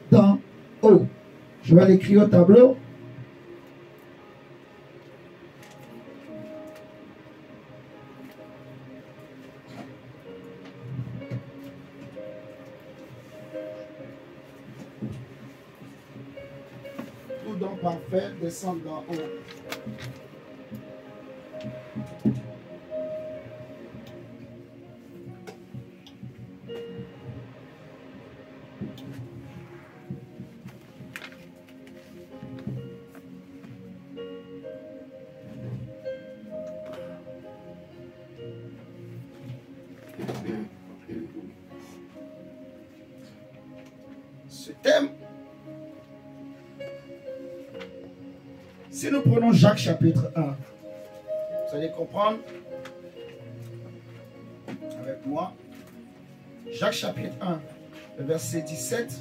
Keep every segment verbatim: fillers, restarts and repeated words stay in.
d'en haut. Je vais l'écrire au tableau. Tout don parfait descend d'en haut. Ce thème, si nous prenons Jacques chapitre un, vous allez comprendre avec moi. Jacques chapitre un, le verset dix-sept,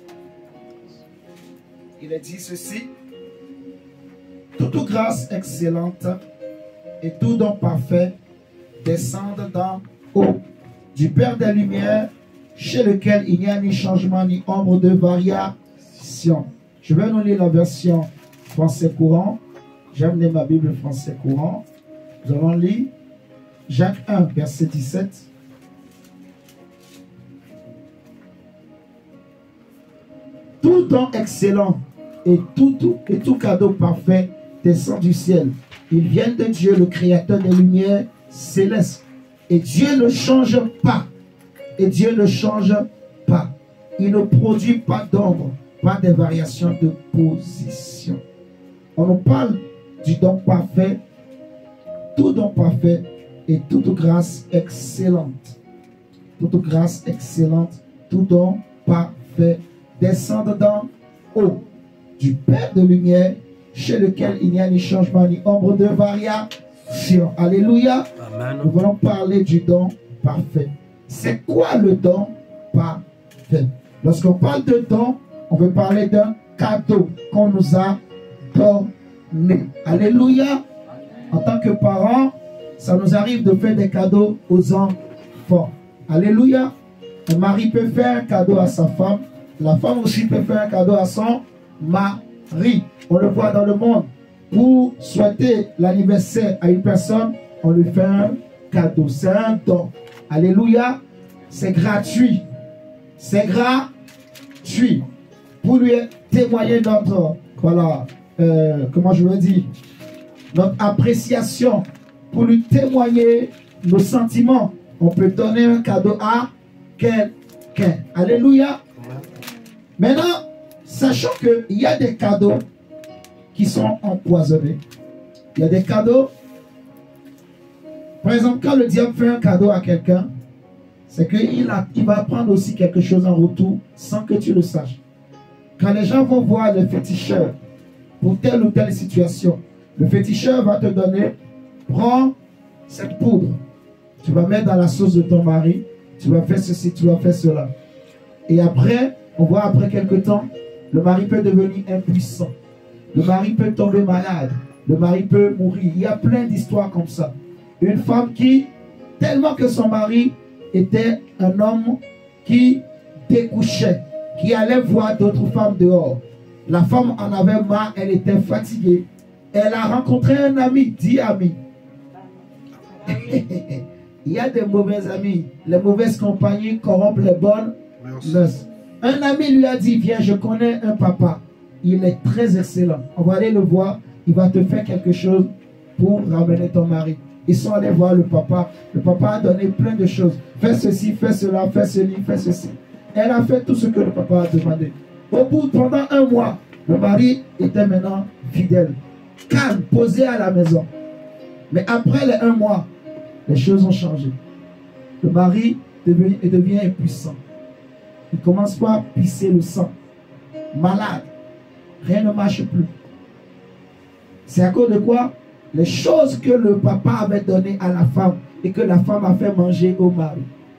il est dit ceci: toute grâce excellente et tout don parfait descendent d'en haut, du Père des Lumières, chez lequel il n'y a ni changement ni ombre de variation. Je vais nous lire la version français courant. J'ai amené ma Bible français courant. Nous allons lire Jacques un, verset dix-sept. Tout don excellent et tout, tout, et tout cadeau parfait descend du ciel. Ils viennent de Dieu, le Créateur des lumières célestes. Et Dieu ne change pas. Et Dieu ne change pas. Il ne produit pas d'ombre, pas de variations de position. On nous parle du don parfait, tout don parfait et toute grâce excellente. Toute grâce excellente, tout don parfait descend d'en haut, du Père de lumière, chez lequel il n'y a ni changement ni ombre de variation. Alléluia. Amen. Nous voulons parler du don parfait. C'est quoi le don parfait? Lorsqu'on parle de don, on veut parler d'un cadeau qu'on nous a donné. Alléluia. En tant que parents, ça nous arrive de faire des cadeaux aux enfants. Alléluia. Un mari peut faire un cadeau à sa femme. La femme aussi peut faire un cadeau à son mari. On le voit dans le monde. Pour souhaiter l'anniversaire à une personne, on lui fait un cadeau. C'est un don. Alléluia. C'est gratuit. C'est gratuit. Pour lui témoigner notre, voilà, euh, comment je veux dire, notre appréciation. Pour lui témoigner nos sentiments. On peut donner un cadeau à quelqu'un. Alléluia. Maintenant, sachant qu'il y a des cadeaux qui sont empoisonnés. Il y a des cadeaux. Par exemple, quand le diable fait un cadeau à quelqu'un, c'est qu'il il va prendre aussi quelque chose en retour sans que tu le saches. Quand les gens vont voir le féticheur pour telle ou telle situation, le féticheur va te donner, prends cette poudre, tu vas mettre dans la sauce de ton mari, tu vas faire ceci, tu vas faire cela. Et après, on voit après quelque temps, le mari peut devenir impuissant. Le mari peut tomber malade. Le mari peut mourir. Il y a plein d'histoires comme ça. Une femme qui, tellement que son mari était un homme qui découchait, qui allait voir d'autres femmes dehors. La femme en avait marre, elle était fatiguée. Elle a rencontré un ami, dit ami. Il y a des mauvais amis. Les mauvaises compagnies corrompent les bonnes noces. Un ami lui a dit, viens, je connais un papa. Il est très excellent. On va aller le voir. Il va te faire quelque chose pour ramener ton mari. Ils sont allés voir le papa. Le papa a donné plein de choses. Fais ceci, fais cela, fais ceci, fais ceci. Elle a fait tout ce que le papa a demandé. Au bout, pendant un mois, le mari était maintenant fidèle, calme, posé à la maison. Mais après les un mois, les choses ont changé. Le mari devient, devient impuissant. Il commence par pisser le sang. Malade. Rien ne marche plus. C'est à cause de quoi? Les choses que le papa avait données à la femme et que la femme a fait manger au mari.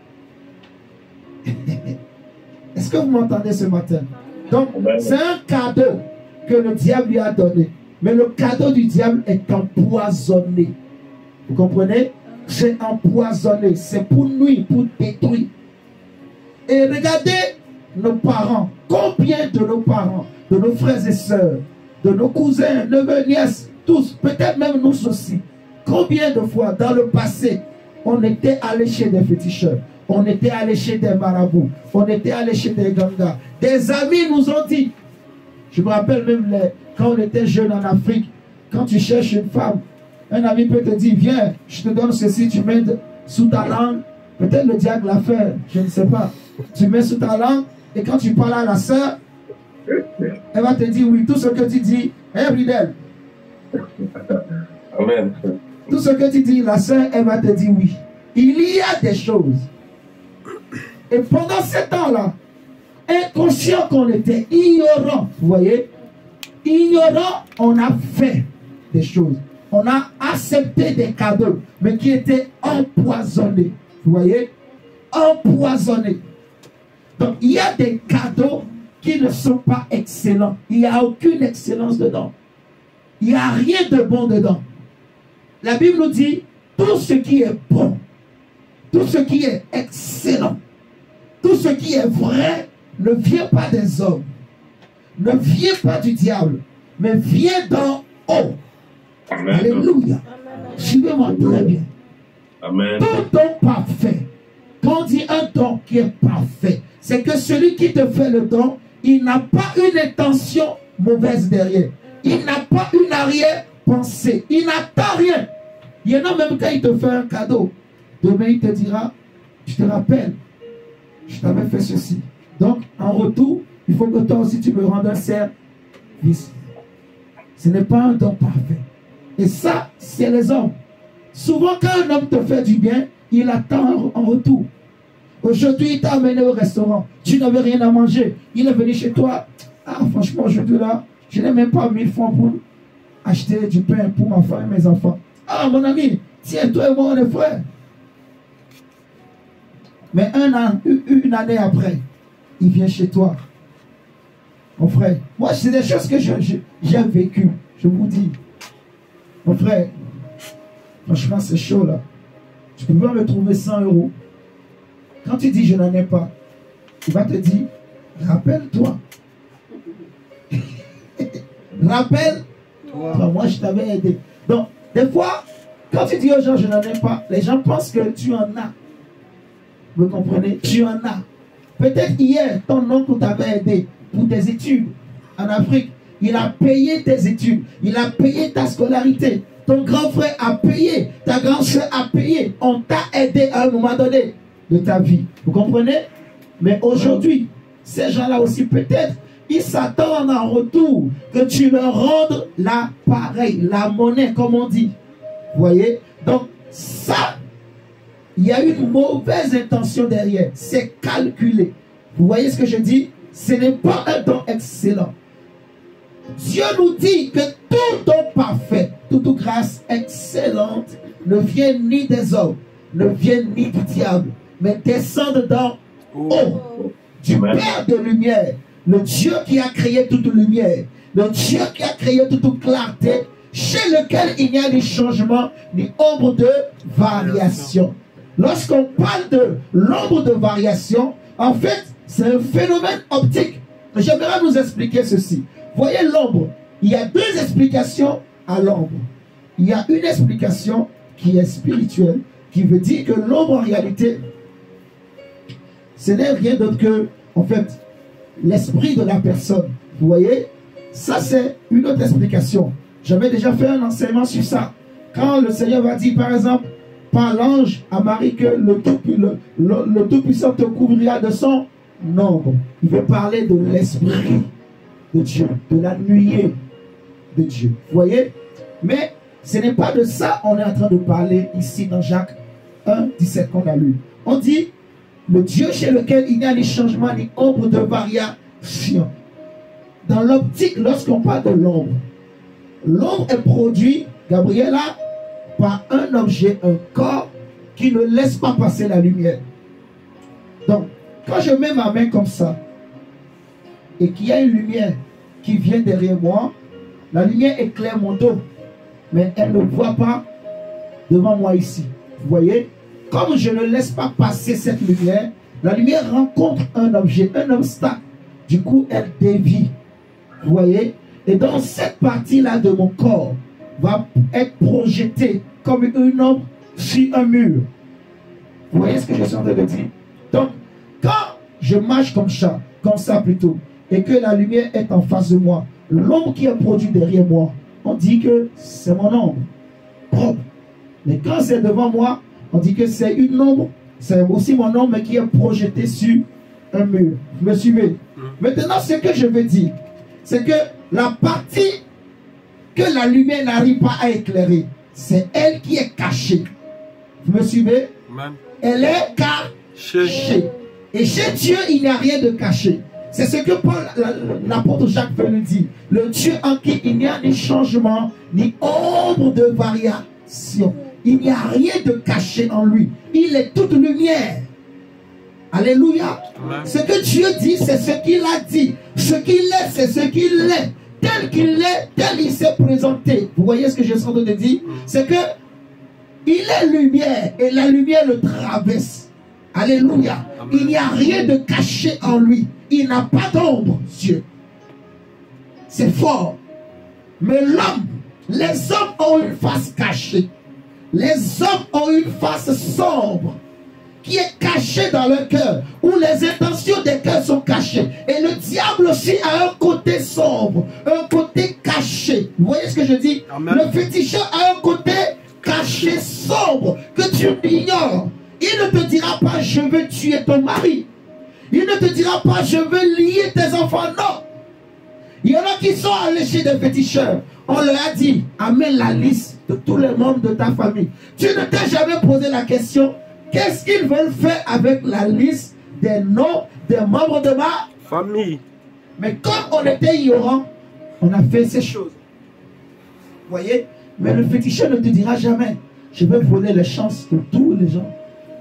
Est-ce que vous m'entendez ce matin? Donc, c'est un cadeau que le diable lui a donné. Mais le cadeau du diable est empoisonné. Vous comprenez? C'est empoisonné. C'est pour nuire, pour détruire. Et regardez nos parents. Combien de nos parents, de nos frères et sœurs, de nos cousins, neveux, nièces, tous, peut-être même nous aussi. Combien de fois dans le passé, on était allé chez des féticheurs, on était allé chez des marabouts, on était allé chez des gangas. Des amis nous ont dit, je me rappelle même les, quand on était jeune en Afrique, quand tu cherches une femme, un ami peut te dire, viens, je te donne ceci, tu mets sous ta langue. Peut-être le diable l'a fait, je ne sais pas. Tu mets sous ta langue, et quand tu parles à la sœur, elle va te dire oui. Tout ce que tu dis, elle ridelle. Amen. Tout ce que tu dis, la sœur, elle va te dire oui. Il y a des choses. Et pendant ce temps-là, inconscient qu'on était, ignorant, vous voyez, ignorant, on a fait des choses. On a accepté des cadeaux, mais qui étaient empoisonnés. Vous voyez, empoisonnés. Donc, il y a des cadeaux qui ne sont pas excellents. Il n'y a aucune excellence dedans. Il n'y a rien de bon dedans. La Bible nous dit, tout ce qui est bon, tout ce qui est excellent, tout ce qui est vrai, ne vient pas des hommes, ne vient pas du diable, mais vient d'en haut. Amen. Alléluia. Suivez-moi très bien. Amen. Tout don parfait. Quand on dit un don qui est parfait, c'est que celui qui te fait le don, il n'a pas une intention mauvaise derrière. Il n'a pas une arrière-pensée. Il n'attend rien. Il y en a même quand il te fait un cadeau. Demain, il te dira, je te rappelle, je t'avais fait ceci. Donc, en retour, il faut que toi aussi tu me rendes un service. Ce n'est pas un don parfait. Et ça, c'est les hommes. Souvent, quand un homme te fait du bien, il attend en retour. Aujourd'hui, il t'a amené au restaurant. Tu n'avais rien à manger. Il est venu chez toi. Ah, franchement, aujourd'hui, là, je n'ai même pas mille francs pour acheter du pain pour ma femme et mes enfants. Ah, mon ami, tiens, toi et moi, on est frères. Mais un an, une année après, il vient chez toi. Mon frère, moi, c'est des choses que j'ai vécues. Je vous dis. Mon frère, franchement, c'est chaud, là. Tu peux pas me trouver cent euros. Quand tu dis je n'en ai pas, il va te dire, rappelle-toi. Rappelle-toi, moi je t'avais aidé. Donc, des fois, quand tu dis aux gens je n'en ai pas, les gens pensent que tu en as. Vous comprenez? Tu en as. Peut-être hier, ton oncle t'avait aidé pour tes études en Afrique. Il a payé tes études. Il a payé ta scolarité. Ton grand frère a payé. Ta grande soeur a payé. On t'a aidé à un moment donné de ta vie. Vous comprenez? Mais aujourd'hui, ces gens-là aussi, peut-être, ils s'attendent en retour que tu leur rendes l'appareil, la monnaie, comme on dit. Vous voyez? Donc, ça, il y a une mauvaise intention derrière. C'est calculé. Vous voyez ce que je dis? Ce n'est pas un don excellent. Dieu nous dit que tout don parfait, toute grâce excellente ne vient ni des hommes, ne vient ni du diable, mais descend d'en haut, du Père de lumière, le Dieu qui a créé toute lumière, le Dieu qui a créé toute clarté, chez lequel il n'y a ni changement, ni ombre de variation. Lorsqu'on parle de l'ombre de variation, en fait, c'est un phénomène optique. J'aimerais nous expliquer ceci. Voyez l'ombre. Il y a deux explications à l'ombre. Il y a une explication qui est spirituelle, qui veut dire que l'ombre en réalité, ce n'est rien d'autre que, en fait, l'esprit de la personne. Vous voyez? Ça, c'est une autre explication. J'avais déjà fait un enseignement sur ça. Quand le Seigneur va dire, par exemple, par l'ange à Marie que le Tout-Puissant le, le, le Tout-Puissant te couvrira de son ombre. Il veut parler de l'esprit de Dieu, de la nuée de Dieu. Vous voyez? Mais ce n'est pas de ça qu'on est en train de parler ici dans Jacques un, dix-sept qu'on a lu. On dit, le Dieu chez lequel il n'y a ni changement ni ombre de variation. Dans l'optique, lorsqu'on parle de l'ombre, l'ombre est produite, Gabriela, par un objet, un corps qui ne laisse pas passer la lumière. Donc, quand je mets ma main comme ça, et qu'il y a une lumière qui vient derrière moi, la lumière éclaire mon dos, mais elle ne voit pas devant moi ici. Vous voyez? Comme je ne laisse pas passer cette lumière, la lumière rencontre un objet, un obstacle, Du coup, elle dévie. Vous voyez? Et dans cette partie-là de mon corps, va être projetée comme une ombre sur un mur. Vous voyez ce que je suis en train de dire? Donc, quand je marche comme ça, comme ça plutôt, et que la lumière est en face de moi, l'ombre qui est produite derrière moi, on dit que c'est mon ombre propre. Mais quand c'est devant moi, on dit que c'est une ombre, c'est aussi mon ombre qui est projetée sur un mur. Vous me suivez? Maintenant, ce que je veux dire, c'est que la partie que la lumière n'arrive pas à éclairer, c'est elle qui est cachée. Vous me suivez? Amen. Elle est cachée. Et chez Dieu, il n'y a rien de caché. C'est ce que Paul, l'apôtre Jacques veut nous dire. Le Dieu en qui il n'y a ni changement, ni ombre de variation. Il n'y a rien de caché en lui. Il est toute lumière. Alléluia. Amen. Ce que Dieu dit, c'est ce qu'il a dit. Ce qu'il est, c'est ce qu'il est. Tel qu'il est, tel il s'est présenté. Vous voyez ce que je suis en train de dire? C'est que il est lumière et la lumière le traverse. Alléluia. Amen. Il n'y a rien de caché en lui. Il n'a pas d'ombre, Dieu. C'est fort. Mais l'homme, les hommes ont une face cachée. Les hommes ont une face sombre qui est cachée dans leur cœur, où les intentions des cœurs sont cachées. Et le diable aussi a un côté sombre, un côté caché. Vous voyez ce que je dis? Amen. Le féticheur a un côté caché, sombre, que tu ignores. Il ne te dira pas, je veux tuer ton mari. Il ne te dira pas, je veux lier tes enfants. Non. Il y en a qui sont allés chez des féticheurs. On leur a dit, amène la liste de tous les membres de ta famille. Tu ne t'es jamais posé la question, qu'est-ce qu'ils veulent faire avec la liste des noms des membres de ma famille? Mais comme on était ignorant, on a fait ces choses. Vous voyez? Mais le féticheur ne te dira jamais, je vais voler les chances de tous les gens.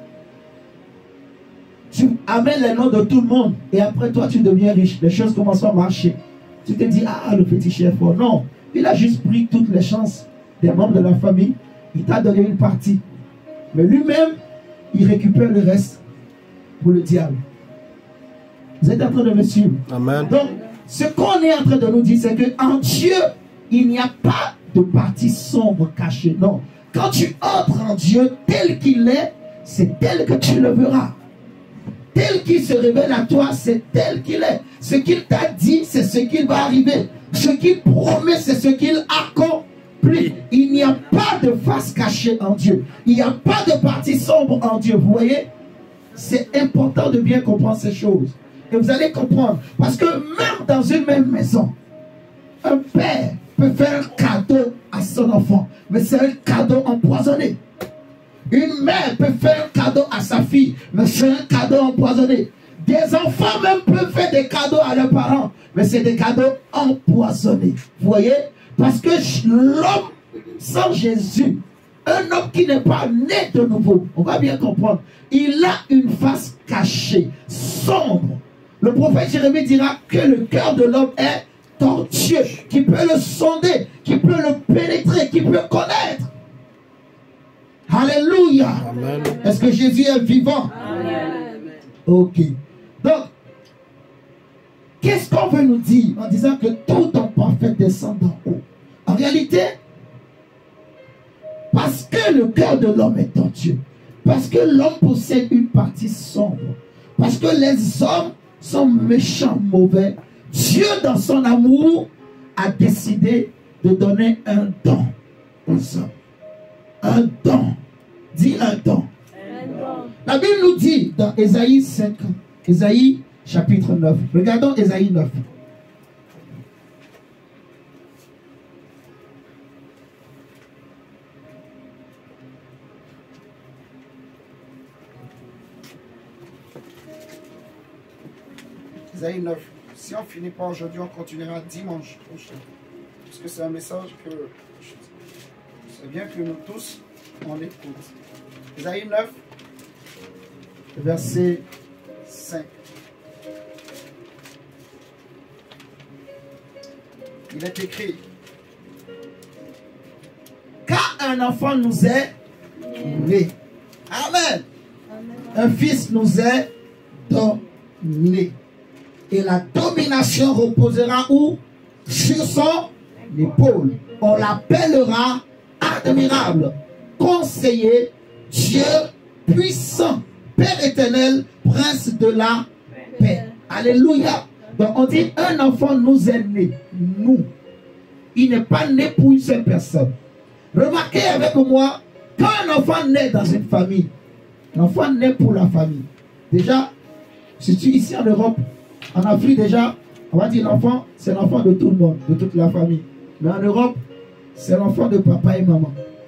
Tu amènes les noms de tout le monde et après toi tu deviens riche. Les choses commencent à marcher. Tu te dis, ah, le féticheur est fort. Non, il a juste pris toutes les chances des membres de la famille. Il t'a donné une partie. Mais lui-même, il récupère le reste pour le diable. Vous êtes en train de me suivre? Amen. Donc, ce qu'on est en train de nous dire, c'est qu'en Dieu, il n'y a pas de partie sombre cachée. Non. Quand tu entres en Dieu tel qu'il est, c'est tel que tu le verras. Tel qu'il se révèle à toi, c'est tel qu'il est. Ce qu'il t'a dit, c'est ce qu'il va arriver. Ce qu'il promet, c'est ce qu'il accomplit. Il n'y a pas de face cachée en Dieu. Il n'y a pas de partie sombre en Dieu. Vous voyez? C'est important de bien comprendre ces choses. Et vous allez comprendre. Parce que même dans une même maison, un père peut faire un cadeau à son enfant. Mais c'est un cadeau empoisonné. Une mère peut faire un cadeau à sa fille, mais c'est un cadeau empoisonné. Des enfants même peuvent faire des cadeaux à leurs parents, mais c'est des cadeaux empoisonnés. Vous voyez? Parce que l'homme sans Jésus, un homme qui n'est pas né de nouveau, on va bien comprendre, il a une face cachée, sombre. Le prophète Jérémie dira que le cœur de l'homme est tortueux, qui peut le sonder, qui peut le pénétrer, qui peut connaître. Alléluia. Est-ce que Jésus est vivant? Amen. Ok. Donc, qu'est-ce qu'on veut nous dire en disant que tout en parfait descend d'en haut? En réalité, parce que le cœur de l'homme est tortueux, parce que l'homme possède une partie sombre, parce que les hommes sont méchants, mauvais, Dieu dans son amour a décidé de donner un don aux hommes. Un don. Dis un don. Un don. La Bible nous dit dans Ésaïe cinq, Ésaïe chapitre neuf. Regardons Ésaïe neuf. Ésaïe neuf. Si on ne finit pas aujourd'hui, on continuera dimanche prochain. Parce que c'est un message que c'est bien que nous tous, on écoute. Ésaïe neuf, verset cinq. Il est écrit: car un enfant nous est né. Amen. Amen. Un fils nous est donné. Et la domination nation reposera où? Sur son épaule. On l'appellera admirable, conseiller, Dieu puissant, Père éternel, prince de la paix. Alléluia. Donc on dit un enfant nous est né. Nous. Il n'est pas né pour une seule personne. Remarquez avec moi, quand un enfant naît dans une famille, l'enfant naît pour la famille. Déjà, si tu es ici en Europe, en Afrique déjà, on va dire l'enfant, c'est l'enfant de tout le monde, de toute la famille. Mais en Europe, c'est l'enfant de papa et maman.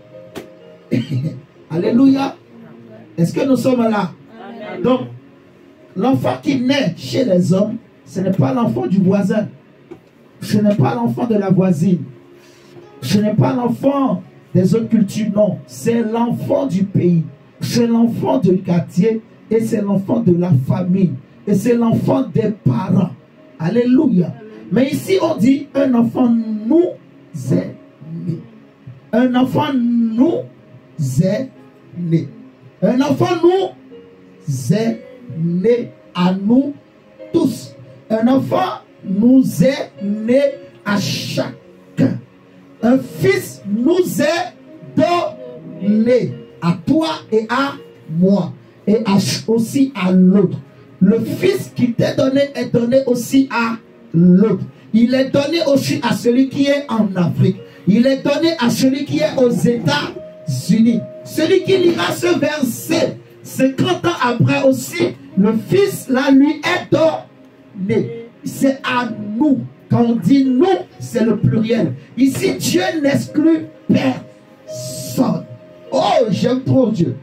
Alléluia. Est-ce que nous sommes là? Amen. Donc, l'enfant qui naît chez les hommes, ce n'est pas l'enfant du voisin. Ce n'est pas l'enfant de la voisine. Ce n'est pas l'enfant des autres cultures, non. C'est l'enfant du pays. C'est l'enfant du quartier et c'est l'enfant de la famille. Et c'est l'enfant des parents. Alléluia. Mais ici, on dit un enfant nous est né. Un enfant nous est né. Un enfant nous est né à nous tous. Un enfant nous est né à chacun. Un fils nous est donné à toi et à moi. Et à, aussi à l'autre. Le fils qui t'est donné est donné aussi à l'autre. Il est donné aussi à celui qui est en Afrique. Il est donné à celui qui est aux États-Unis. Celui qui lira ce verset, cinquante ans après aussi, le fils là lui est donné. C'est à nous. Quand on dit nous, c'est le pluriel. Ici, Dieu n'exclut personne. Oh, j'aime trop Dieu.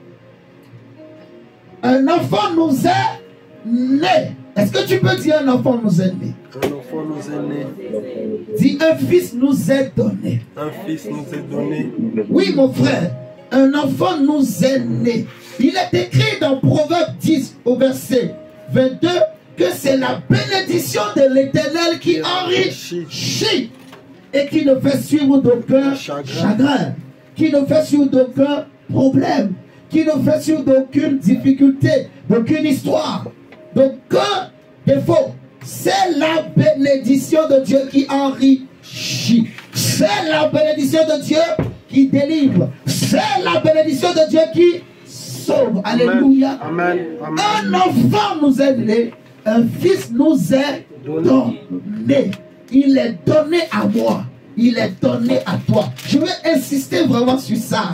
Un enfant nous est né. Est-ce que tu peux dire un enfant nous est né? Un enfant nous est né. Dis un fils nous est donné. Un fils nous est donné. Oui, mon frère. Un enfant nous est né. Il est écrit dans Proverbe dix au verset vingt-deux que c'est la bénédiction de l'Éternel qui enrichit et qui ne fait suivre d'aucun chagrin. chagrin, qui ne fait suivre d'aucun problème, qui ne fait suivre d'aucune difficulté, d'aucune histoire, d'aucun défaut. C'est la bénédiction de Dieu qui enrichit. C'est la bénédiction de Dieu qui délivre. C'est la bénédiction de Dieu qui sauve. Alléluia. Amen. Amen. Un enfant nous est né. Un fils nous est donné. Il est donné à moi. Il est donné à toi. Je vais insister vraiment sur ça.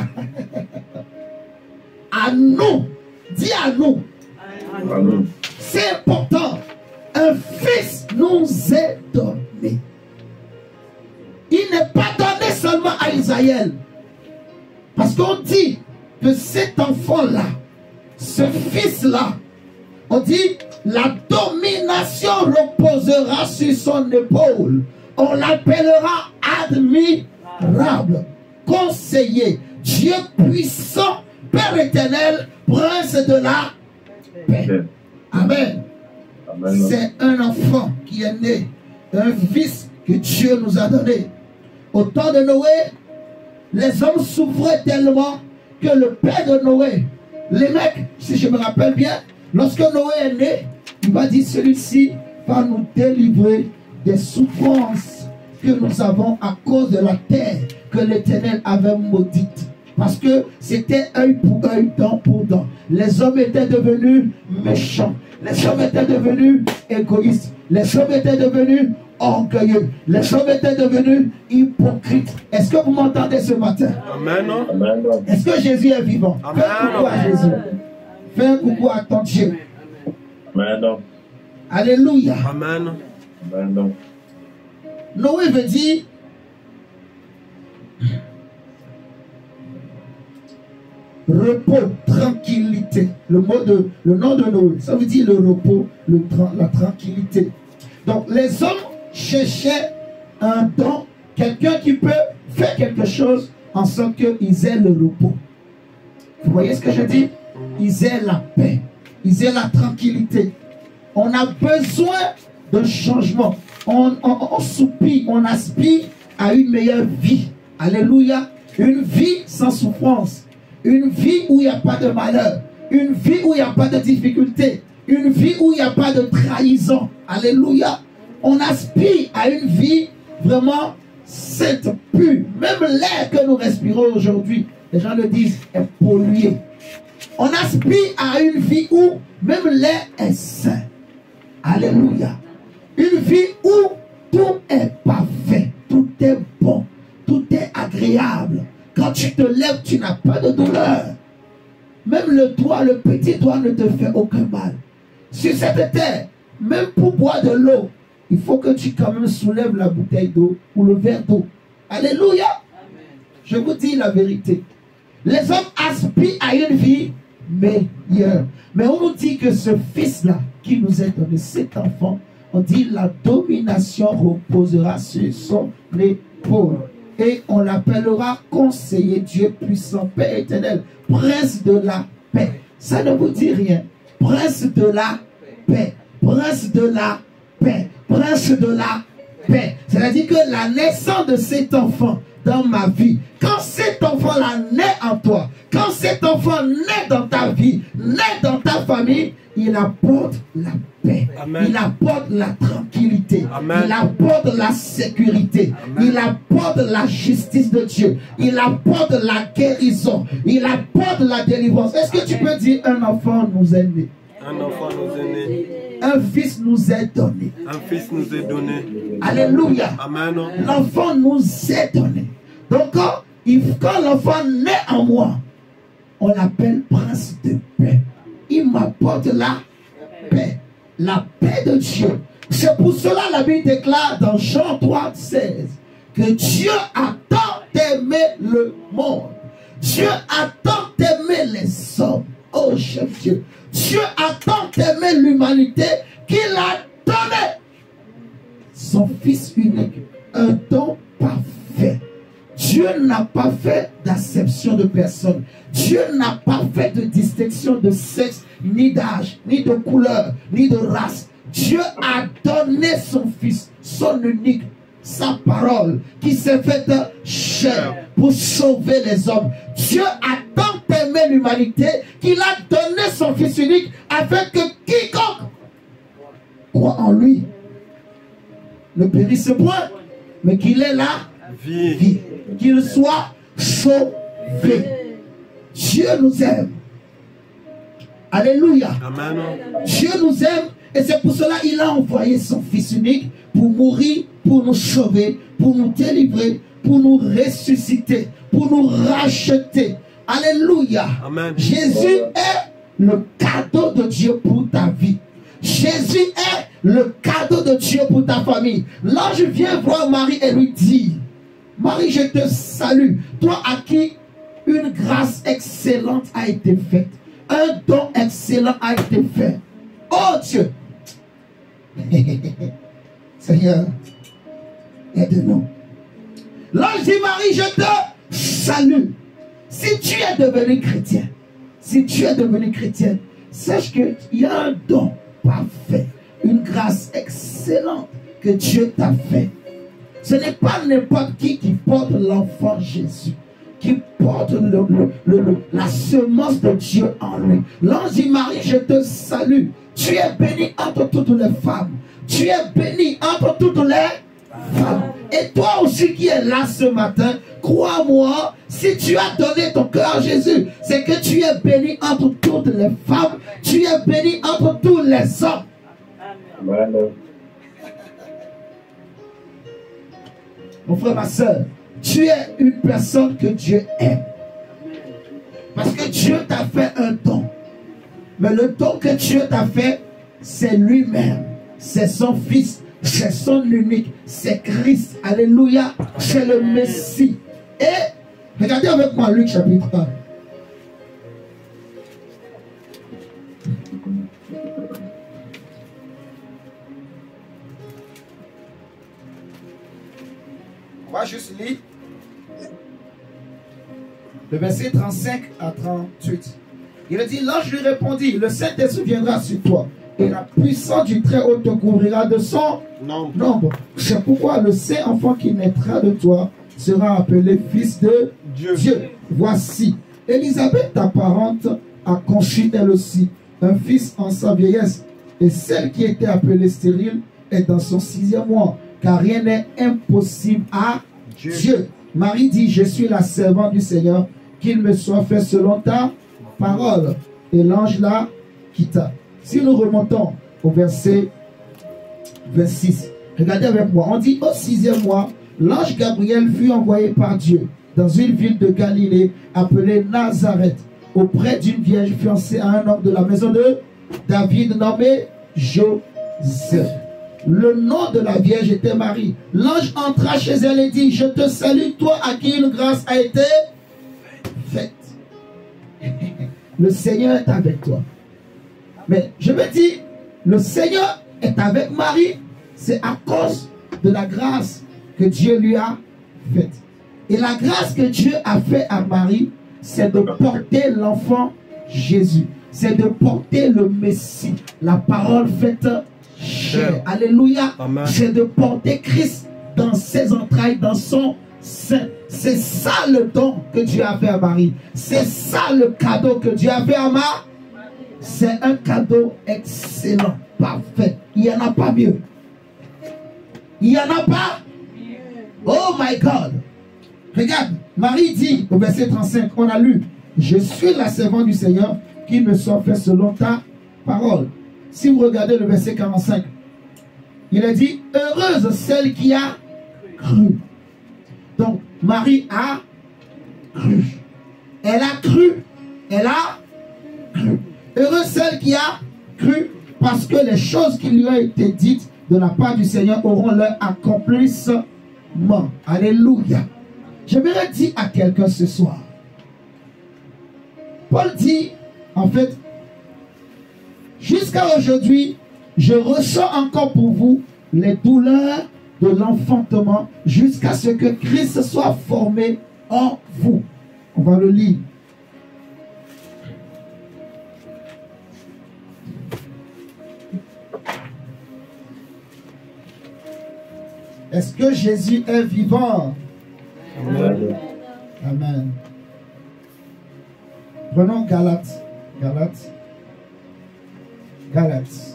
À nous. Dis à nous. C'est important. Un fils nous est donné. Il n'est pas donné seulement à Israël. Parce qu'on dit que cet enfant-là, ce fils-là, on dit la domination reposera sur son épaule. On l'appellera admirable, conseiller, Dieu puissant, Père éternel, prince de la paix. Amen. Amen. C'est un enfant qui est né, un fils que Dieu nous a donné. Au temps de Noé, les hommes souffraient tellement que le père de Noé, les mecs, si je me rappelle bien, lorsque Noé est né, il va dire celui-ci va nous délivrer des souffrances que nous avons à cause de la terre que l'Éternel avait maudite. Parce que c'était œil pour œil, dent pour dent. Les hommes étaient devenus méchants. Les hommes étaient devenus égoïstes. Les hommes étaient devenus orgueilleux. Les hommes étaient devenus hypocrites. Est-ce que vous m'entendez ce matin? Amen. Est-ce que Jésus est vivant? Amen. Fais un coucou à Jésus. Fais un coucou à ton Dieu. Amen. Alléluia. Amen. Amen. Noé veut dire repos, tranquillité. Le mot de, le nom de Noé, ça veut dire le repos, le, la tranquillité. Donc les hommes cherchaient un don, quelqu'un qui peut faire quelque chose en sorte qu'ils aient le repos. Vous voyez ce que je dis? Ils aient la paix, ils aient la tranquillité. On a besoin de changement. On, on, on soupire, on aspire à une meilleure vie. Alléluia. Une vie sans souffrance. Une vie où il n'y a pas de malheur. Une vie où il n'y a pas de difficulté. Une vie où il n'y a pas de trahison. Alléluia. On aspire à une vie vraiment sainte, pure. Même l'air que nous respirons aujourd'hui, les gens le disent, est pollué. On aspire à une vie où même l'air est sain. Alléluia. Une vie où tout est parfait, tout est bon, tout est agréable. Quand tu te lèves, tu n'as pas de douleur. Même le doigt, le petit doigt ne te fait aucun mal. Sur cette terre, même pour boire de l'eau, il faut que tu quand même soulèves la bouteille d'eau ou le verre d'eau. Alléluia. Amen. Je vous dis la vérité. Les hommes aspirent à une vie meilleure. Mais on nous dit que ce fils-là qui nous est donné, cet enfant, on dit la domination reposera sur son épaule. Et on l'appellera conseiller Dieu puissant, Père éternel, prince de la paix. Ça ne vous dit rien. Prince de la paix. Prince de la paix. Prince de la paix. C'est-à-dire que la naissance de cet enfant dans ma vie, quand cet enfant-là naît en toi, quand cet enfant naît dans ta vie, naît dans ta famille, il apporte la paix. Amen. Il apporte la tranquillité. Amen. Il apporte la sécurité. Amen. Il apporte la justice de Dieu. Il apporte la guérison. Il apporte la délivrance. Est-ce que tu peux dire un enfant nous est né? Un enfant nous est né. Un fils nous est donné. Un fils nous est donné. Alléluia. Amen. L'enfant nous est donné. Donc quand, quand l'enfant naît en moi, on l'appelle prince de paix. Il m'apporte la paix. La paix de Dieu. C'est pour cela la Bible déclare dans Jean trois, seize que Dieu a tant aimé le monde. Dieu a tant aimé les hommes. Oh, chef Dieu. Dieu a tant aimé l'humanité qu'il a donné son Fils unique. Un don parfait. Dieu n'a pas fait d'acception de personne. Dieu n'a pas fait de distinction de sexe, ni d'âge, ni de couleur, ni de race. Dieu a donné son Fils, son unique, sa parole, qui s'est faite chair pour sauver les hommes. Dieu a tant aimé l'humanité qu'il a donné son Fils unique afin que quiconque croit en lui ne périsse point, mais qu'il ait la vie, vie. Qu'il soit sauvé. Dieu nous aime. Alléluia. Amen. Dieu nous aime et c'est pour cela qu'il a envoyé son Fils unique pour mourir, pour nous sauver, pour nous délivrer, pour nous ressusciter, pour nous racheter. Alléluia. Amen. Jésus est le cadeau de Dieu pour ta vie. Jésus est le cadeau de Dieu pour ta famille. L'ange vient voir Marie et lui dit: Marie, je te salue, toi à qui une grâce excellente a été faite. Un don excellent a été fait. Oh Dieu. Seigneur, aide-nous. L'ange dit: Marie, je te salue. Si tu es devenu chrétien, si tu es devenu chrétienne, sache qu'il y a un don parfait, une grâce excellente que Dieu t'a fait. Ce n'est pas n'importe qui qui porte l'enfant Jésus, qui porte le, le, le, le, la semence de Dieu en lui. L'ange dit: Marie, je te salue. Tu es bénie entre toutes les femmes. Tu es bénie entre toutes les femmes. Et toi aussi qui es là ce matin, crois-moi, si tu as donné ton cœur à Jésus, c'est que tu es bénie entre toutes les femmes. Tu es bénie entre tous les hommes. Amen. Mon frère, ma soeur, tu es une personne que Dieu aime. Parce que Dieu t'a fait un don. Mais le don que Dieu t'a fait, c'est lui-même. C'est son Fils. C'est son unique. C'est Christ. Alléluia. C'est le Messie. Et regardez avec moi Luc chapitre un. On va juste lire le verset trente-cinq à trente-huit. Il a dit: l'ange lui répondit: le Saint-Esprit viendra sur toi, et la puissance du Très-Haut te couvrira de son nombre. nombre. C'est pourquoi le saint enfant qui naîtra de toi sera appelé fils de Dieu. Dieu. Voici, Élisabeth, ta parente, a conçu elle aussi un fils en sa vieillesse, et celle qui était appelée stérile est dans son sixième mois, car rien n'est impossible à Dieu. Dieu. Marie dit, je suis la servante du Seigneur, qu'il me soit fait selon ta parole. Et l'ange la quitta. Si nous remontons au verset vingt-six, regardez avec moi. On dit, au sixième mois, l'ange Gabriel fut envoyé par Dieu dans une ville de Galilée appelée Nazareth, auprès d'une vierge fiancée à un homme de la maison de David nommé Joseph. Le nom de la vierge était Marie. L'ange entra chez elle et dit, je te salue, toi à qui une grâce a été faite. Le Seigneur est avec toi. Mais je me dis, le Seigneur est avec Marie, c'est à cause de la grâce que Dieu lui a faite. Et la grâce que Dieu a faite à Marie, c'est de porter l'enfant Jésus. C'est de porter le Messie, la parole faite chair. Alléluia. C'est de porter Christ dans ses entrailles, dans son sein. C'est ça le don que Dieu a fait à Marie. C'est ça le cadeau que Dieu a fait à Marie. C'est un cadeau excellent, parfait. Il n'y en a pas mieux. Il n'y en a pas. Oh my God. Regarde, Marie dit au verset trente-cinq, on a lu, je suis la servante du Seigneur, qu'il me soit fait selon ta parole. Si vous regardez le verset quarante-cinq, il a dit, heureuse celle qui a cru. Donc, Marie a cru. Elle a cru. Elle a cru. Heureuse celle qui a cru, parce que les choses qui lui ont été dites de la part du Seigneur auront leur accomplissement. Alléluia. J'aimerais dire à quelqu'un ce soir. Paul dit, en fait, jusqu'à aujourd'hui, je ressens encore pour vous les douleurs de l'enfantement jusqu'à ce que Christ soit formé en vous. On va le lire. Est-ce que Jésus est vivant? Amen. Amen. Prenons Galates. Galates. Galates.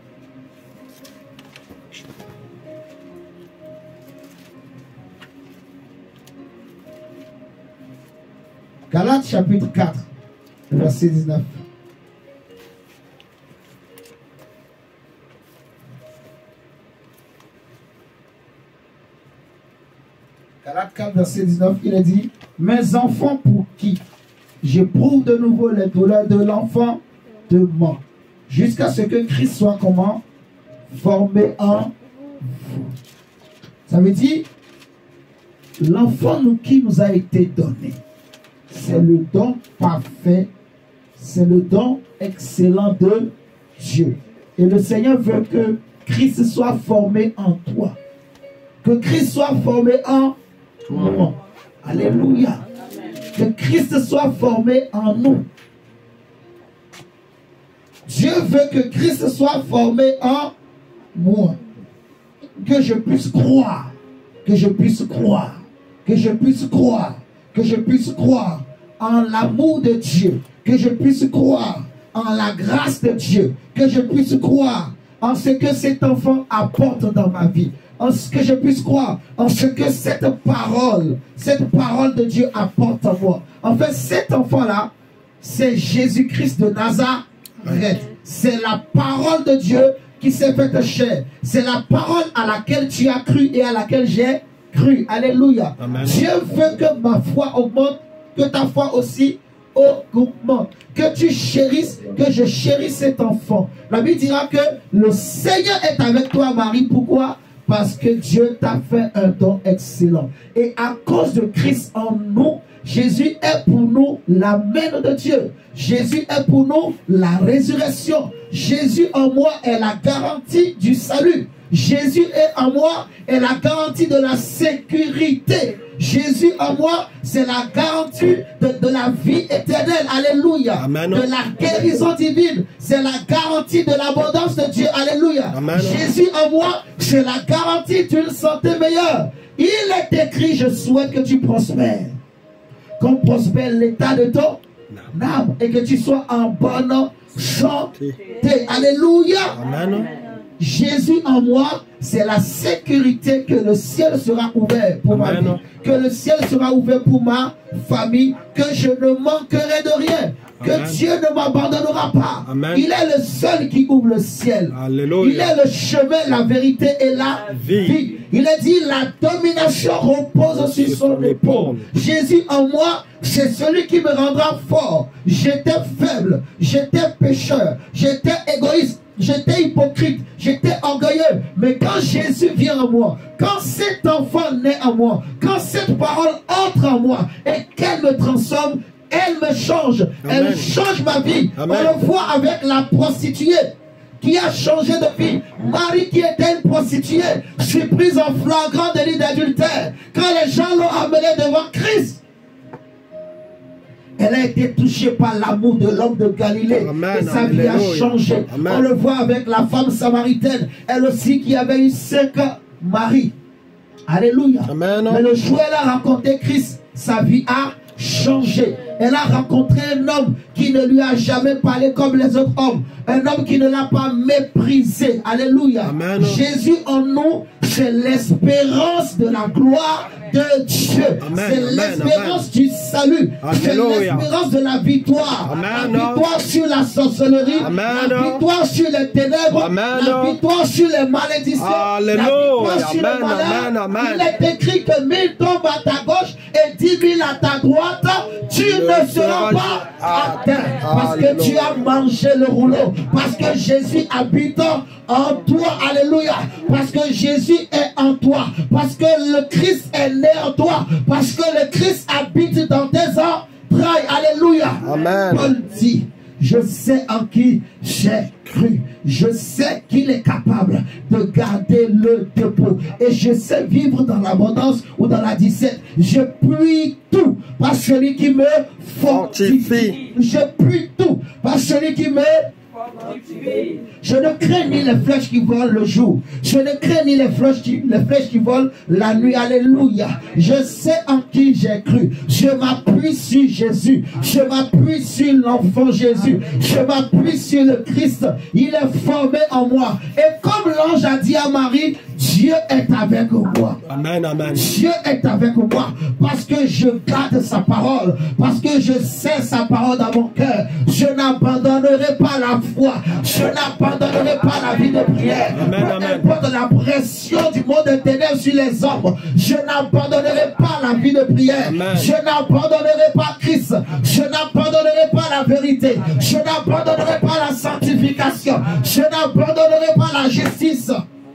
Galates chapitre quatre, verset dix-neuf. Galates quatre, verset dix-neuf, il a dit, mes enfants pour qui j'éprouve de nouveau les douleurs de l'enfant de mort, jusqu'à ce que Christ soit comment? Formé en vous. Ça veut dire, l'enfant qui nous a été donné, c'est le don parfait, c'est le don excellent de Dieu. Et le Seigneur veut que Christ soit formé en toi. Que Christ soit formé en toi. Alléluia. Que Christ soit formé en nous. Dieu veut que Christ soit formé en moi. Que je puisse croire. Que je puisse croire. Que je puisse croire. Que je puisse croire en l'amour de Dieu. Que je puisse croire en la grâce de Dieu. Que je puisse croire en ce que cet enfant apporte dans ma vie. En ce que je puisse croire, en ce que cette parole, cette parole de Dieu apporte à moi. En fait, cet enfant-là, c'est Jésus-Christ de Nazareth. C'est la parole de Dieu qui s'est faite chair. C'est la parole à laquelle tu as cru et à laquelle j'ai cru. Alléluia. Amen. Dieu veut que ma foi augmente, que ta foi aussi augmente. Que tu chérisses, que je chérisse cet enfant. La Bible dira que le Seigneur est avec toi, Marie. Pourquoi? Parce que Dieu t'a fait un don excellent. Et à cause de Christ en nous, Jésus est pour nous la main de Dieu. Jésus est pour nous la résurrection. Jésus en moi est la garantie du salut. Jésus est en moi est la garantie de la sécurité. Jésus en moi, c'est la garantie de, de la vie éternelle. Alléluia. Amen. De la guérison divine. C'est la garantie de l'abondance de Dieu. Alléluia. Amen. Jésus en moi, c'est la garantie d'une santé meilleure. Il est écrit, je souhaite que tu prospères. Qu'on prospère l'état de ton âme et que tu sois en bonne santé. Alléluia. Amen. Jésus en moi, c'est la sécurité que le ciel sera ouvert pour Amen. ma vie, que le ciel sera ouvert pour ma famille, que je ne manquerai de rien, que Amen. Dieu ne m'abandonnera pas. Amen. Il est le seul qui ouvre le ciel. Alléluia. Il est le chemin, la vérité et la Vie. vie. Il a dit la domination repose sur son épaule. Jésus en moi, c'est celui qui me rendra fort. J'étais faible, j'étais pécheur, j'étais égoïste, j'étais hypocrite, j'étais orgueilleux. Mais quand Jésus vient en moi, quand cet enfant naît en moi, quand cette parole entre en moi et qu'elle me transforme, elle me change, Amen. elle change ma vie. Amen. On le voit avec la prostituée qui a changé de vie. Marie qui était une prostituée, fut prise en flagrant délit d'adultère. Quand les gens l'ont amenée devant Christ, elle a été touchée par l'amour de l'homme de Galilée. Amen. Et sa vie a Alléluia. changé. Amen. On le voit avec la femme samaritaine. Elle aussi qui avait eu cinq maris. Alléluia. Amen. Mais le jour où elle a rencontré Christ, sa vie a changé. Elle a rencontré un homme qui ne lui a jamais parlé comme les autres hommes. Un homme qui ne l'a pas méprisé. Alléluia. Amen. Jésus en nous, c'est l'espérance de la gloire de Dieu. C'est l'espérance du salut. C'est Alléluia. l'espérance de la victoire. Amen. La victoire sur la sorcellerie. Amen. La victoire sur les ténèbres. Amen. La victoire sur les malédictions. Alléluia. La victoire sur Amen. le malheur. Amen. Amen. Il est écrit que mille tombent à ta gauche et dix mille à ta droite. Tu ne seras pas atteint. Parce que tu as mangé le rouleau. Parce que Jésus habite en toi. Alléluia. Parce que Jésus est en toi. Parce que le Christ est né en toi. Parce que le Christ habite dans tes entrailles. Alléluia. Amen. Paul dit, je sais en qui j'ai cru. Je sais qu'il est capable de garder le dépôt. Et je sais vivre dans l'abondance ou dans la disette. Je puis tout par celui qui me fortifie. Je puis tout par celui qui me fortifie. Je ne crains ni les flèches qui volent le jour. Je ne crains ni les flèches qui, les flèches qui volent la nuit. Alléluia. Je sais en qui j'ai cru. Je m'appuie sur Jésus. Je m'appuie sur l'enfant Jésus. Je m'appuie sur le Christ. Il est formé en moi. Et comme l'ange a dit à Marie, Dieu est avec moi. Amen, amen. Dieu est avec moi parce que je garde sa parole, parce que je sais sa parole dans mon cœur. Je n'abandonnerai pas la foi. Je n'abandonnerai pas la vie de prière. Amen, Peu amen. importe la pression du monde des ténèbres sur les hommes, je n'abandonnerai pas la vie de prière. Amen. Je n'abandonnerai pas Christ. Je n'abandonnerai pas la vérité. Je n'abandonnerai pas la sanctification. Je n'abandonnerai pas la justice.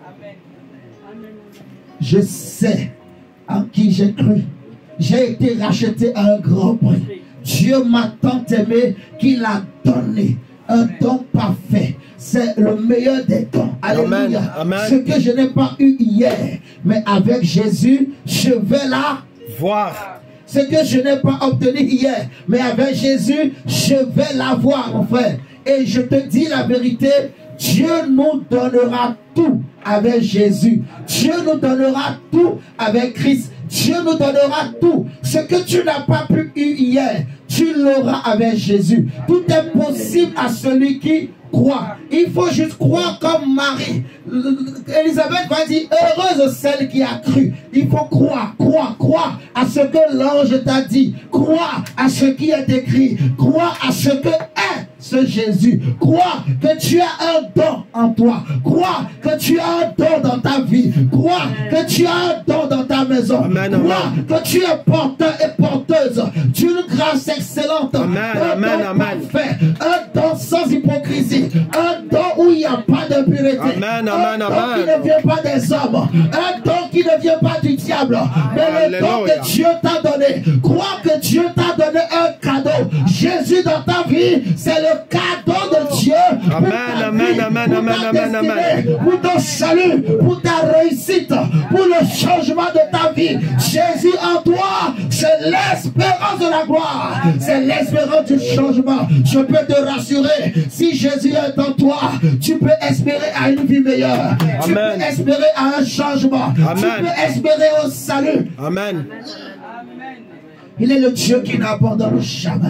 Je sais en qui j'ai cru. J'ai été racheté à un grand prix. Dieu m'a tant aimé qu'il a donné un don parfait. C'est le meilleur des dons. Alléluia. Amen. Ce que je n'ai pas eu hier, mais avec Jésus, je vais là Voir. ce que je n'ai pas obtenu hier, mais avec Jésus, je vais l'avoir, mon frère. Et je te dis la vérité, Dieu nous donnera tout avec Jésus. Dieu nous donnera tout avec Christ. Dieu nous donnera tout. Ce que tu n'as pas pu eu hier, tu l'auras avec Jésus. Tout est possible à celui qui croit. Il faut juste croire comme Marie. Élisabeth va dire, heureuse celle qui a cru. Il faut croire, croire, croire à ce que l'ange t'a dit. Croire à ce qui est écrit. Croire à ce que est ce Jésus. Croire que tu as un don en toi. Croire que tu as un don dans ta vie. Croire que tu as un don dans ta maison. Amen, Croire amen. que tu es porteur et porteuse d'une grâce excellente. Amen, un amen, don amen. parfait. Un don sans hypocrisie. Un don où il n'y a pas d'impureté. Amen, Un amen, don amen. qui ne vient pas des hommes. Un don qui ne vient pas du diable. Mais le don Alléluia. que Dieu t'a donné. Crois que Dieu t'a donné un cadeau. Jésus dans ta vie, c'est le cadeau de Dieu. pour Amen, ta amen, vie, amen, pour amen, ta amen, destinée, amen. pour ton salut, pour ta réussite, pour le changement de ta vie. Jésus en toi, c'est l'espérance de la gloire. C'est l'espérance du changement. Je peux te rassurer, si Jésus est en toi, tu peux espérer à une vie meilleure. Tu Amen. peux espérer à un changement. Tu Amen. peux espérer au salut. Amen. Il est le Dieu qui n'abandonne jamais.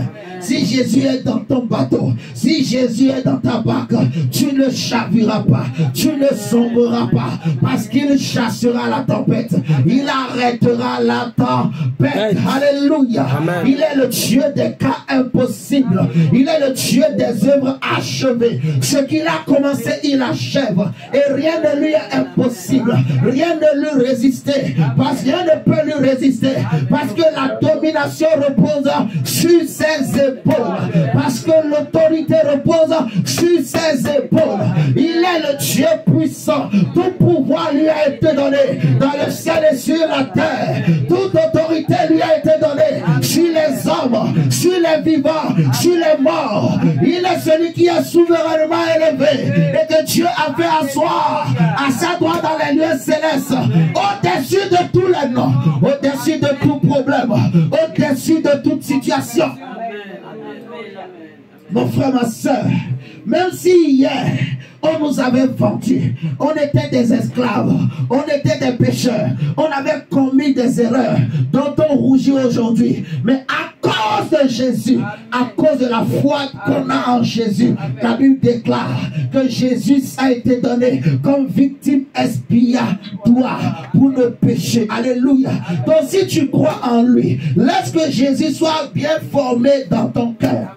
si Jésus est dans ton bateau, si Jésus est dans ta barque, tu ne chaviras pas, tu ne sombreras pas, parce qu'il chassera la tempête, il arrêtera la tempête. Alléluia. Amen. Il est le Dieu des cas impossibles, il est le Dieu des œuvres achevées. Ce qu'il a commencé, il achève, et rien ne lui est impossible, rien ne lui résiste, parce que rien ne peut lui résister, parce que la domination repose sur ses épaules, parce que l'autorité repose sur ses épaules. Il est le Dieu puissant, tout pouvoir lui a été donné dans le ciel et sur la terre, toute autorité lui a été donnée sur les hommes, sur les vivants, sur les morts. Il est celui qui est souverainement élevé et que Dieu a fait asseoir à sa droite dans les lieux célestes, au-dessus de tous les noms, au-dessus de tout problème, au-dessus de toute situation. Mon frère, ma soeur, même si hier on nous avait vendu, on était des esclaves, on était des pécheurs, on avait commis des erreurs dont on rougit aujourd'hui, mais à cause de Jésus, à cause de la foi qu'on a en Jésus, la Bible déclare que Jésus a été donné comme victime expiatoire pour nos péchés. Alléluia. Donc si tu crois en lui, laisse que Jésus soit bien formé dans ton cœur.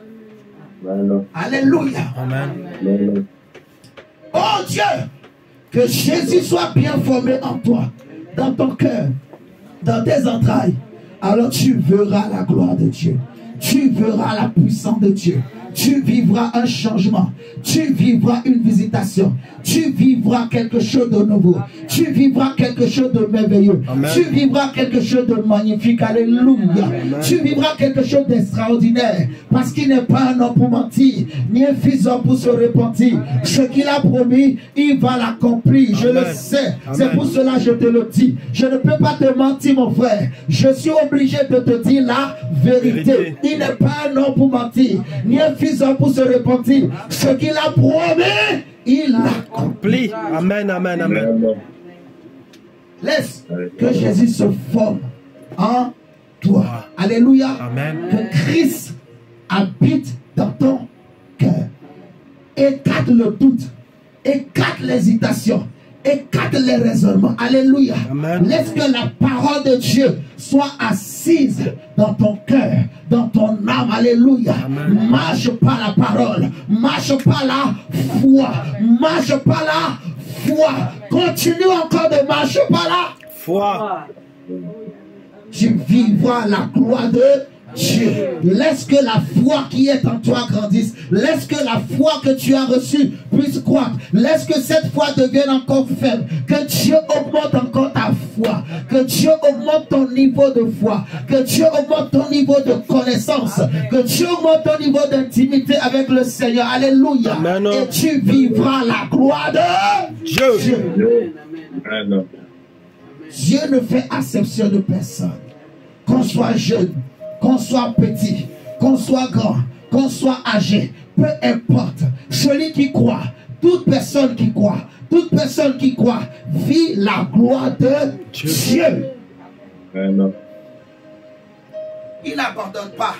Alléluia. Amen. Oh Dieu, que Jésus soit bien formé en toi, dans ton cœur, dans tes entrailles. Alors tu verras la gloire de Dieu. Tu verras la puissance de Dieu. Tu vivras un changement. Tu vivras une visitation. Tu vivras quelque chose de nouveau. Tu vivras quelque chose de merveilleux. Amen. Tu vivras quelque chose de magnifique. Alléluia. Amen. Tu vivras quelque chose d'extraordinaire. Parce qu'il n'est pas un homme pour mentir, ni un fils d'homme pour se repentir. Ce qu'il a promis, il va l'accomplir. Je Amen. le sais. Amen. C'est pour cela que je te le dis. Je ne peux pas te mentir, mon frère. Je suis obligé de te dire la vérité. Vérité. Il n'est pas un homme pour mentir, ni un fils d'homme pour se repentir. Ce qu'il a promis, il l'accomplit. Amen, amen, amen. Laisse que Jésus se forme en toi. Alléluia. Amen. Que Christ habite dans ton cœur. Écarte le doute. Écarte l'hésitation. Écarte les raisonnements. Alléluia. Amen. Laisse que la parole de Dieu soit assise dans ton cœur, dans ton âme. Alléluia. Amen. Marche par la parole. Marche par la foi. Marche par la foi. Continue encore de marcher par la Foi. tu vivras la gloire de Dieu. Laisse que la foi qui est en toi grandisse. Laisse que la foi que tu as reçue puisse croître. Laisse que cette foi devienne encore faible. Que Dieu augmente encore ta foi. Que Dieu augmente ton niveau de foi. Que Dieu augmente ton niveau de connaissance. Que Dieu augmente ton niveau d'intimité avec le Seigneur. Alléluia. Amen. Et tu vivras la gloire de Dieu. Dieu. Amen. Dieu ne fait exception de personne. Qu'on soit jeune, qu'on soit petit, qu'on soit grand, qu'on soit âgé, peu importe. Celui qui croit, toute personne qui croit, toute personne qui croit, vit la gloire de Dieu. Dieu. Amen. Il n'abandonne pas.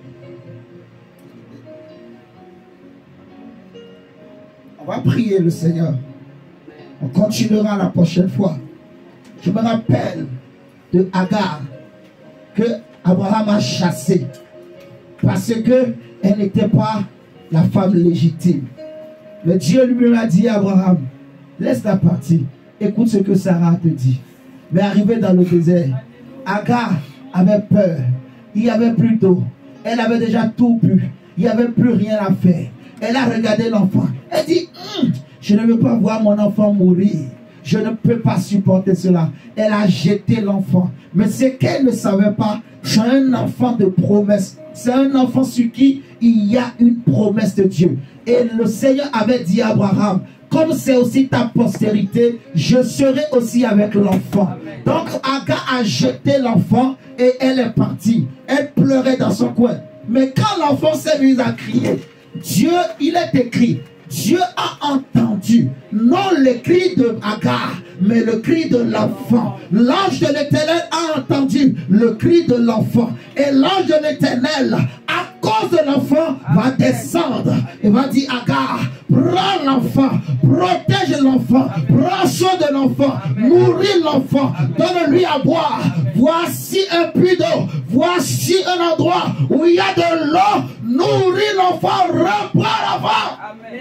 On va prier le Seigneur. On continuera la prochaine fois. Je me rappelle de Agar que Abraham a chassé parce que elle n'était pas la femme légitime. Mais Dieu lui a dit à Abraham, laisse-la partir. Écoute ce que Sarah te dit. Mais arrivé dans le désert, Agar avait peur. Il n'y avait plus d'eau. Elle avait déjà tout bu. Il n'y avait plus rien à faire. Elle a regardé l'enfant. Elle dit, hm, je ne veux pas voir mon enfant mourir. Je ne peux pas supporter cela. Elle a jeté l'enfant. Mais ce qu'elle ne savait pas, c'est un enfant de promesse. C'est un enfant sur qui il y a une promesse de Dieu. Et le Seigneur avait dit à Abraham, comme c'est aussi ta postérité, je serai aussi avec l'enfant. Donc Agar a jeté l'enfant et elle est partie. Elle pleurait dans son coin. Mais quand l'enfant s'est mis à crier, Dieu, il est écrit, Dieu a entendu, non le cri de Agar, mais le cri de l'enfant. L'ange de l'Éternel a entendu le cri de l'enfant. Et l'ange de l'Éternel a cause de l'enfant, va descendre et va dire Agar, prends l'enfant, protège l'enfant, prends soin de l'enfant, nourris l'enfant, donne-lui à boire. Voici un puits d'eau, voici un endroit où il y a de l'eau, nourris l'enfant, reprends l'enfant.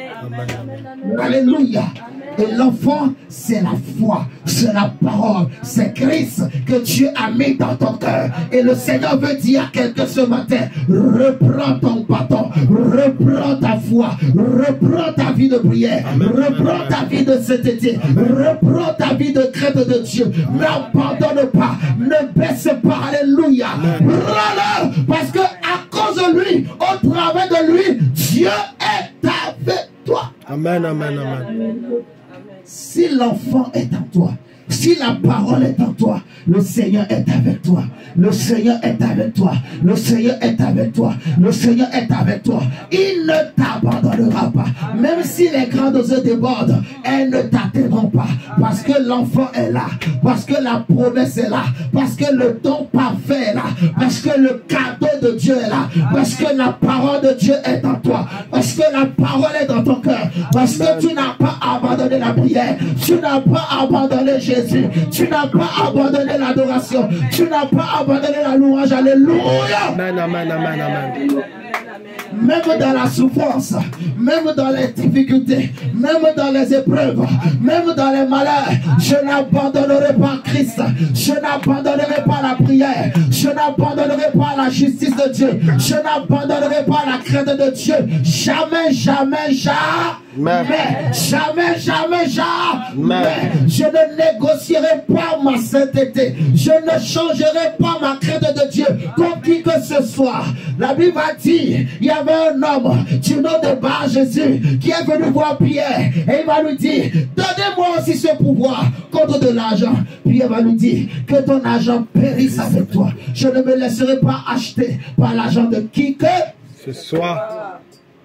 Alléluia. Et l'enfant, c'est la foi, c'est la parole, c'est Christ que Dieu a mis dans ton cœur. Et le Seigneur veut dire à quelqu'un ce matin, reprends ton bâton, reprends ta foi, reprends ta vie de prière, amen, reprends amen, ta vie de sainteté, reprends ta vie de crainte de Dieu. N'abandonne pas, ne baisse pas, alléluia. Prends-le, parce que à cause de lui, au travers de lui, Dieu est avec toi. Amen, amen, amen. Si l'enfant est en toi, si la parole est en toi, le Seigneur est avec toi. Le Seigneur est avec toi. Le Seigneur est avec toi. Le Seigneur est avec toi. Il ne t'abandonnera pas. Même si les grandes eaux débordent, elles ne t'atteindront pas. Parce que l'enfant est là. Parce que la promesse est là. Parce que le don parfait est là. Parce que le cadeau de Dieu est là. Parce que la parole de Dieu est en toi. Parce que la parole est dans ton cœur. Parce que tu n'as pas abandonné la prière. Tu n'as pas abandonné Jésus. Tu n'as pas abandonné l'adoration. Tu n'as pas abandonné la louange. Alléluia. Amen, amen, amen, amen. Même dans la souffrance, même dans les difficultés, même dans les épreuves, même dans les malheurs, je n'abandonnerai pas Christ. Je n'abandonnerai pas la prière. Je n'abandonnerai pas la justice de Dieu. Je n'abandonnerai pas la crainte de Dieu. Jamais, jamais, jamais. Mais jamais, jamais, jamais, je ne négocierai pas ma sainteté. Je ne changerai pas ma crainte de Dieu contre qui que ce soit. La Bible va dire, il y avait un homme du nom de Bar Jésus qui est venu voir Pierre et il va lui dire, donnez-moi aussi ce pouvoir contre de l'argent. Pierre va lui dire, que ton argent périsse avec toi. Je ne me laisserai pas acheter par l'argent de qui que ce soit.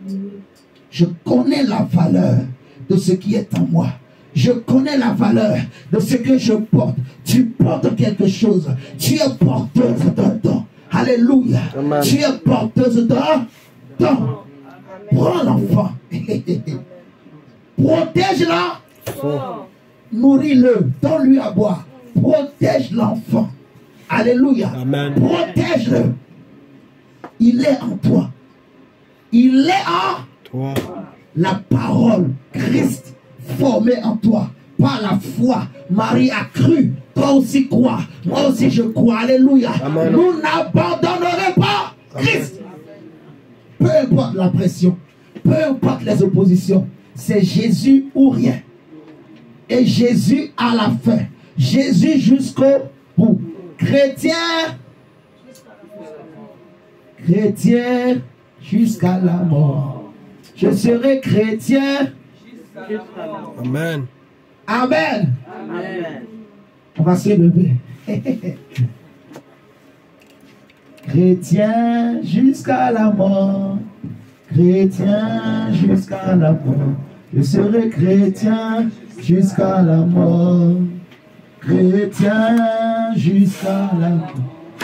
Je connais la valeur de ce qui est en moi. Je connais la valeur de ce que je porte. Tu portes quelque chose. Tu es porteuse d'un don. Alléluia. Amen. Tu es porteuse d'un don. Prends l'enfant. Protège-la. Nourris-le. Donne-lui à boire. Protège l'enfant. Alléluia. Amen. Protège-le. Il est en toi. Il est en toi. La parole, Christ, formé en toi, par la foi. Marie a cru, toi aussi crois, moi aussi je crois. Alléluia. Amen. Nous n'abandonnerons pas Christ. Peu importe la pression, peu importe les oppositions, c'est Jésus ou rien. Et Jésus à la fin. Jésus jusqu'au bout. Chrétien, chrétien jusqu'à la mort. Je serai chrétien. Amen. Amen. Amen. On va se lever. Chrétien jusqu'à la mort. Chrétien jusqu'à la mort. Je serai chrétien jusqu'à la mort. Chrétien jusqu'à la mort.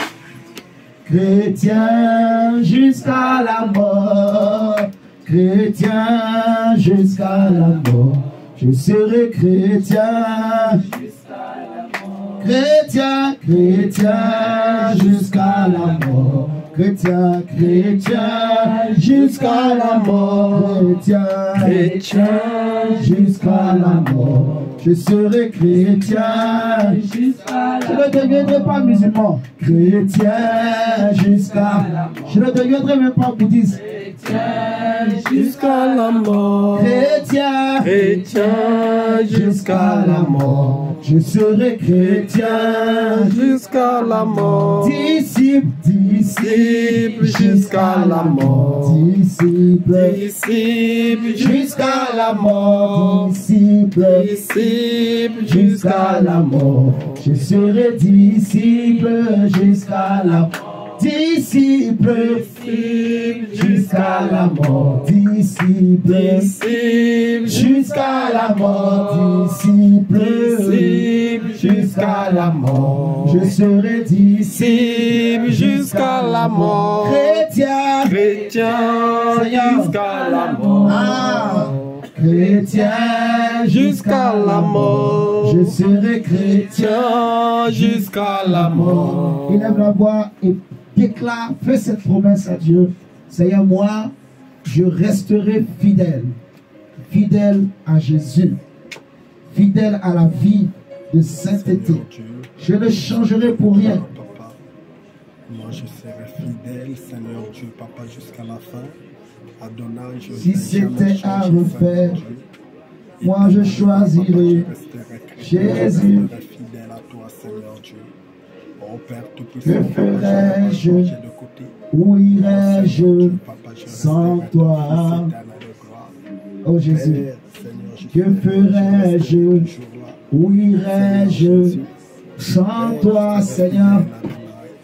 Chrétien jusqu'à la mort. Chrétien jusqu'à la mort. Je serai chrétien jusqu'à la mort. Chrétien, chrétien jusqu'à la mort. Chrétien, chrétien jusqu'à la mort. Chrétien, chrétien jusqu'à la mort. Je serai chrétien jusqu'à la mort. Je ne deviendrai pas musulman. Chrétien jusqu'à la mort. Je ne deviendrai même pas bouddhiste. Jusqu'à la mort. Chrétien, chrétien jusqu'à la mort. Je serai chrétien jusqu'à la mort. Disciple, disciple jusqu'à la mort. Disciple, disciple jusqu'à la mort. Disciple, disciple jusqu'à la mort. Je serai disciple jusqu'à la mort. disciple, jusqu'à la mort, disciple, jusqu'à la mort, disciple, jusqu'à la mort, je serai disciple jusqu'à la mort, chrétien, chrétien Seigneur. jusqu'à la mort, Ah, chrétien jusqu'à la mort, je serai chrétien chrétien jusqu'à la mort. Il lève la voix et déclare, fais cette promesse à Dieu. Seigneur, moi, je resterai fidèle, fidèle à Jésus, fidèle à la vie de sainteté. Je ne changerai pour rien. Papa, moi je serai fidèle, Seigneur Dieu, Papa, jusqu'à la fin. Adonai, je Si vais c'était jamais à changer, refaire, Seigneur Dieu. moi je choisirai Je resterai chrétien, Jésus. je serai fidèle à toi, Seigneur Dieu. Oh Père Tout-Puissant, Que Papa, je vais pas ferais-je? changer de côté. Où Seigneur irais-je Dieu, Papa, je sans resterai toi? ton fils éternel de gloire. Oh Jésus, Père, Seigneur, je que serai- ferais-je? je resterai toujours là. où irais-je Jésus. sans Père, toi, je serai Seigneur? fidèle, Adonai.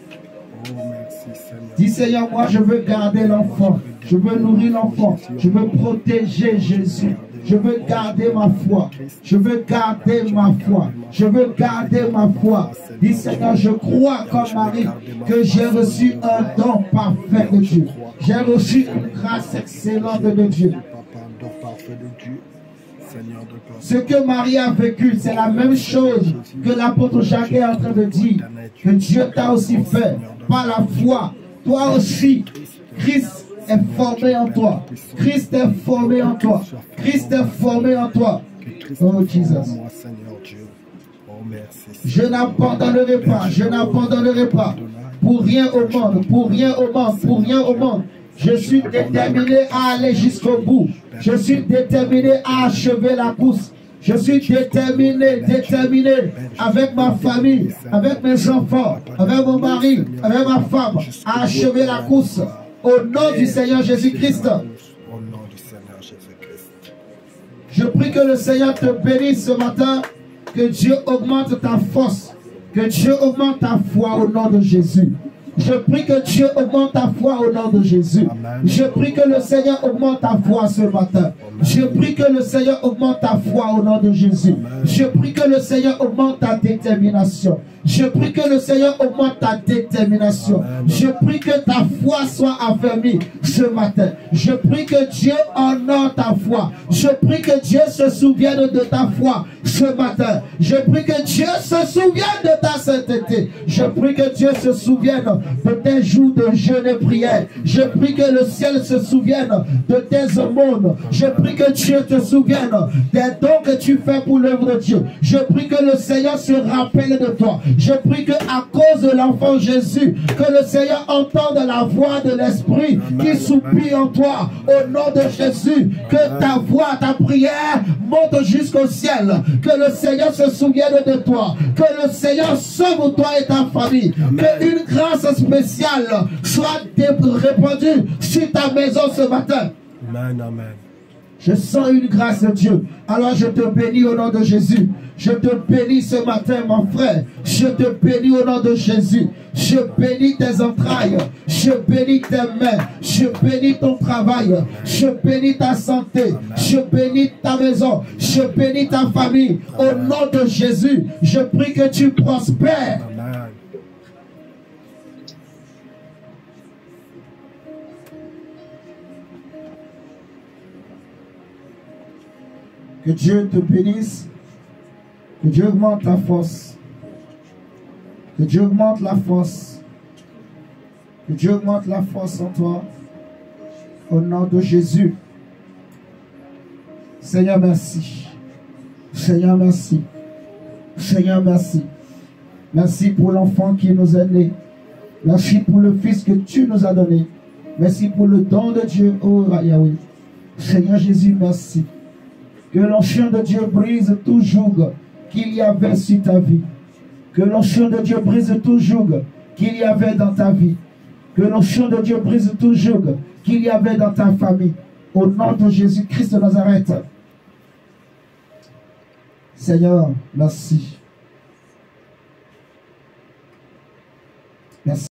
Oh, merci, Seigneur. Dis Seigneur, moi je veux garder l'enfant, je veux nourrir l'enfant, je veux protéger Jésus, je veux garder ma foi, je veux garder ma foi, je veux garder ma foi. Dis Seigneur, je crois comme Marie que j'ai reçu un don parfait de Dieu, j'ai reçu une grâce excellente de Dieu. Papa, don parfait de Dieu, Seigneur de pardon. Ce que Marie a vécu, c'est la même chose que l'apôtre Jacques est en train de dire, que Dieu t'a aussi fait par la foi. Toi aussi, Christ est formé en toi. Christ est formé en toi. Christ est formé en toi. Oh Jesus. Moi, Seigneur Dieu. Oh, merci. Je n'abandonnerai pas, je n'abandonnerai pas. Pour rien au monde, pour rien au monde, pour rien au monde. Je suis déterminé à aller jusqu'au bout. Je suis déterminé à achever la course. Je suis déterminé, déterminé avec ma famille, avec mes enfants, avec mon mari, avec ma femme, à achever la course. Au nom du Seigneur Jésus-Christ. Au nom du Seigneur Jésus-Christ. Je prie que le Seigneur te bénisse ce matin, que Dieu augmente ta force, que Dieu augmente ta foi au nom de Jésus. Je prie que Dieu augmente ta foi au nom de Jésus. Je prie que le Seigneur augmente ta foi ce matin. Je prie que le Seigneur augmente ta foi au nom de Jésus. Je prie que le Seigneur augmente ta détermination. Je prie que le Seigneur augmente ta détermination. Je prie que ta foi soit affermie ce matin. Je prie que Dieu honore ta foi. Je prie que Dieu se souvienne de ta foi ce matin. Je prie que Dieu se souvienne de ta sainteté. Je prie que Dieu se souvienne de tes jours de jeûne et prière. Je prie que le ciel se souvienne de tes aumônes. Je prie que Dieu te souvienne des dons que tu fais pour l'œuvre de Dieu. Je prie que le Seigneur se rappelle de toi. Je prie que à cause de l'enfant Jésus, que le Seigneur entende la voix de l'Esprit qui soupire en toi. Au nom de Jésus, que ta voix, ta prière monte jusqu'au ciel. Que le Seigneur se souvienne de toi. Que le Seigneur sauve toi et ta famille. Que une grâce spéciale soit répandue sur ta maison ce matin. Amen, amen. Je sens une grâce de Dieu. Alors je te bénis au nom de Jésus. Je te bénis ce matin, mon frère. Je te bénis au nom de Jésus. Je bénis tes entrailles. Je bénis tes mains. Je bénis ton travail. Je bénis ta santé. Je bénis ta maison. Je bénis ta famille. Au nom de Jésus, je prie que tu prospères. Amen. Que Dieu te bénisse. Que Dieu augmente ta force. Que Dieu augmente la force. Que Dieu augmente la force en toi. Au nom de Jésus. Seigneur, merci. Seigneur, merci. Seigneur, merci. Merci pour l'enfant qui nous a né. Merci pour le Fils que tu nous as donné. Merci pour le don de Dieu, oh Yahweh. Seigneur Jésus, merci. Que l'onction de Dieu brise tout joug qu'il y avait sur ta vie. Que l'onction de Dieu brise tout joug qu'il y avait dans ta vie. Que l'onction de Dieu brise tout joug qu'il y avait dans ta famille. Au nom de Jésus-Christ de Nazareth. Seigneur, merci. Merci.